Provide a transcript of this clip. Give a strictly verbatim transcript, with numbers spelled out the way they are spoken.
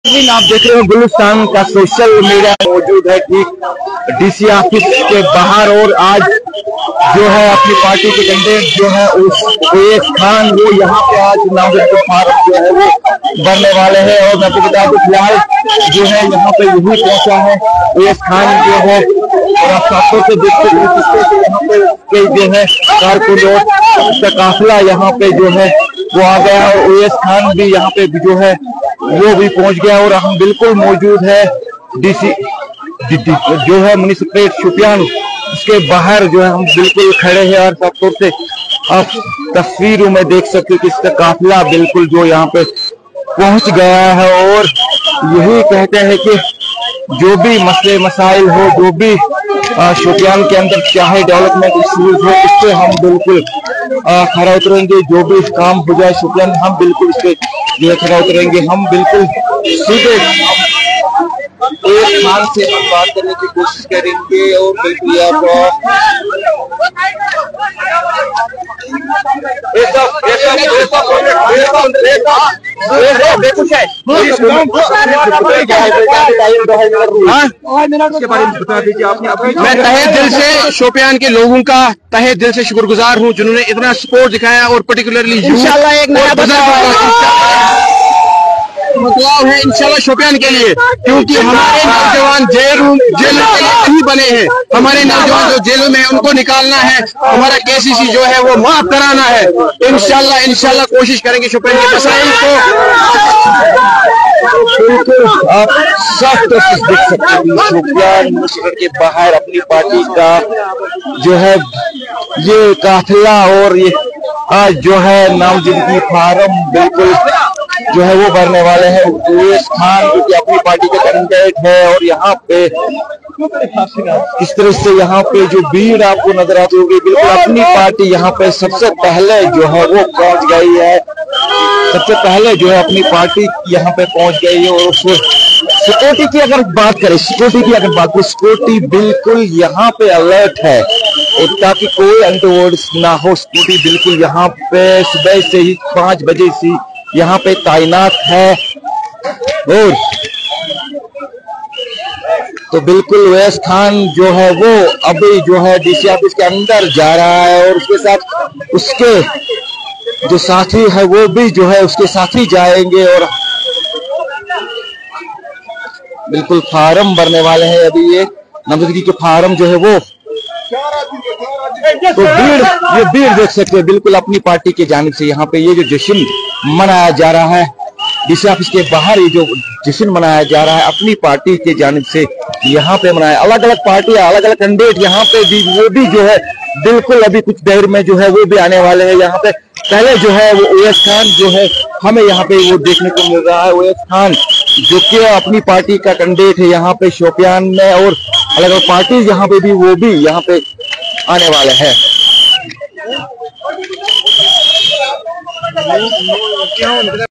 आप देख रहे हो गुलिस्तान का सोशल मीडिया मौजूद है ठीक डीसी ऑफिस के बाहर। और आज जो है अपनी पार्टी के कैंडिडेट जो है उस अवैस खान वो यहाँ पे आज नामांकन फार्म जो है वो भरने वाले हैं। और मैं बता दूं फिलहाल जो है यहाँ पे यही पहुंचा है अवैस खान जो है। और आप साथों से देखते हैं यहाँ पे कई जो है कारकुन का काफिला यहाँ पे जो है वो आ गया और अवैस खान भी यहाँ पे जो है वो भी पहुंच गया। और हम बिल्कुल मौजूद है डीसी जो है म्युनिसिपल शोपियान इसके बाहर जो है हम बिल्कुल खड़े हैं। और सब तौर से आप तस्वीरों में देख सकते हो कि इसका काफिला बिल्कुल जो यहाँ पे पहुंच गया है। और यही कहते हैं कि जो भी मसले मसाइल हो, जो भी शोपियान के अंदर चाहे डेवलपमेंट इश्यूज हो, इस पे हम बिल्कुल खड़ा उतरेंगे। जो भी काम हो जाए शोपियान हम बिल्कुल इस पे जो है खड़ा उतरेंगे। हम बिल्कुल सीधे एक खान से हम बात करने की कोशिश करेंगे। और बिल्कुल आप मैं तहे दिल से शोपियान के लोगों का तहे दिल से शुक्रगुजार हूँ जिन्होंने इतना सपोर्ट दिखाया। और पर्टिकुलरली इंशाल्लाह एक नया बदलाव है इंशाल्लाह शोपियान के लिए, क्योंकि हमारे नौजवान जेल जेलों के लिए नहीं बने हैं। हमारे नौजवान जो जेलों में उनको निकालना है, हमारा केसीसी जो है वो माफ कराना है। इंशाल्लाह इंशाल्लाह कोशिश करेंगे शोपियान के मसाइल को। बिल्कुल आप सब देख सकते हैं शोपियान म्युनिसिपल के बाहर अपनी पार्टी का जो है ये काफिला। और ये आज जो है नामजदगी फार्म बिल्कुल जो है वो भरने वाले हैं अवैस खान जो कि अपनी पार्टी के कैंडिडेट है। और यहाँ पे इस तरह से यहाँ पे जो भीड़ आपको नजर आती होगी बिल्कुल अपनी पार्टी यहाँ पे सबसे पहले जो है वो पहुंच गई है। सबसे पहले जो है अपनी पार्टी यहाँ पे पहुंच गई है। और सिक्योरिटी की अगर बात करें सिक्योरिटी की अगर बात करें सिक्योरिटी बिल्कुल यहाँ पे अलर्ट है और ताकि कोई अनटोवर्ड्स ना हो। सिक्योरिटी बिल्कुल यहाँ पे सुबह से ही पांच बजे से यहाँ पे तैनात है। और तो बिल्कुल अवैस खान जो है वो अभी जो है डीसी ऑफिस के अंदर जा रहा है। और उसके साथ उसके जो साथी है वो भी जो है उसके साथी जाएंगे। और बिल्कुल फार्म भरने वाले हैं अभी ये नामजदगी के फार्म जो है वो। तो भीड़ ये भीड़ देख सकते हैं बिल्कुल अपनी पार्टी के जानिब से यहाँ पे ये जो जश्न मनाया जा रहा है डीसी ऑफिस के बाहर, ये जो जश्न मनाया जा रहा है अपनी पार्टी के जानिब से यहाँ पे मनाया। अलग अलग पार्टियां अलग अलग कैंडिडेट यहाँ पे भी वो भी जो है बिल्कुल अभी कुछ देर में जो है वो भी आने वाले हैं यहाँ पे। पहले जो है वो अवैस खान जो है हमें यहाँ पे वो देखने को मिल रहा है। अवैस खान जो कि अपनी पार्टी का कैंडिडेट है यहाँ पे शोपियान में। और अलग अलग पार्टी यहाँ पे भी वो भी यहाँ पे आने वाले हैं।